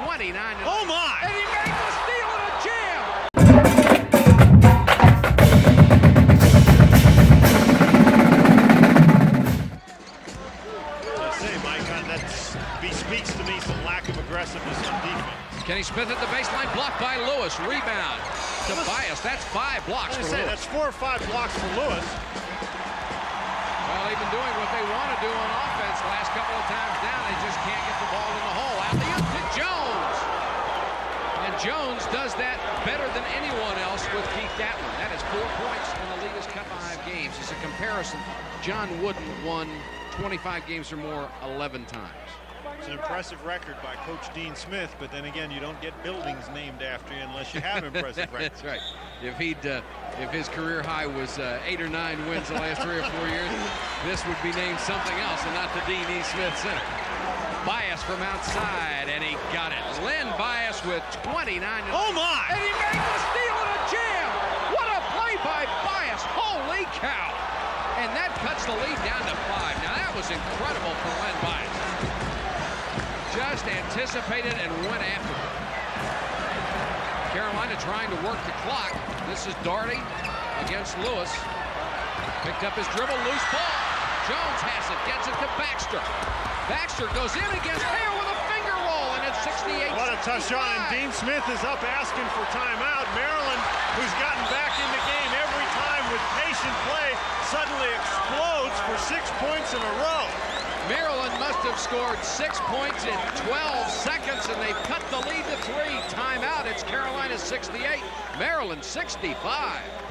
29. Oh my! And he made the steal and a jam. I say, Mike, that bespeaks to me some lack of aggressiveness on defense. Kenny Smith at the baseline, blocked by Lewis. Rebound to Bias. That's 5 blocks for Lewis. That's 4 or 5 blocks for Lewis. Well, they've been doing what they want to do on offense last couple of times down. They just can't get the ball in the hole. Alley-oop to Jones. And Jones does that better than anyone else with Keith Gatlin. That is 4 points in the League's Cup 5 games. As a comparison, John Wooden won 25 games or more 11 times. It's an impressive record by Coach Dean Smith, but then again, you don't get buildings named after you unless you have impressive records. That's right. If his career high was 8 or 9 wins the last 3 or 4 years, this would be named something else and not the Dean E. Smith Center. Bias from outside, and he got it. Len Bias with 29. Oh my! And he made the steal and a jam. What a play by Bias! Holy cow! And that cuts the lead down to 5. Now that was incredible for Len Bias. Just anticipated and went after it. Carolina trying to work the clock. This is Daugherty against Lewis. Picked up his dribble, loose ball. Jones has it, gets it to Baxter. Baxter goes in against Hale with a finger roll, and it's 68. What a tough shot, and Dean Smith is up asking for timeout. Maryland, who's gotten back in the game every time with patient play, suddenly explodes for 6 points in a row. Maryland must have scored 6 points in 12 seconds, and they've cut the lead to 3. Timeout. It's Carolina 68, Maryland 65.